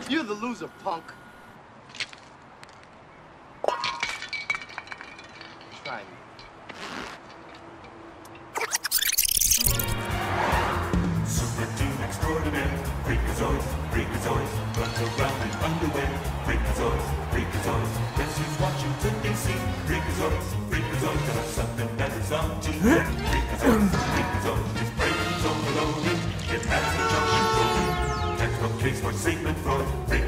You're the loser, punk. Try me. Super team extraordinaire. Freakazoid, Freakazoid. Runs around in underwear. Freakazoid, Freakazoid. Guess who's watching today's scene? Freakazoid, Freakazoid. Got something that is on TV. Freakazoid, Freakazoid. His brain is overloaded. It has a junction proven. Textbook case for Sigmund Freud.